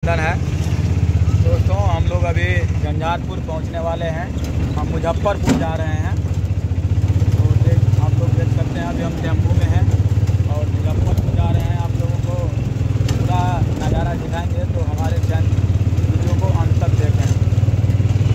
रक्षाबंधन है। दोस्तों हम लोग अभी झंझारपुर पहुंचने वाले हैं। हम मुजफ्फरपुर जा रहे हैं। तो आप लोग देख सकते हैं अभी हम टेम्पो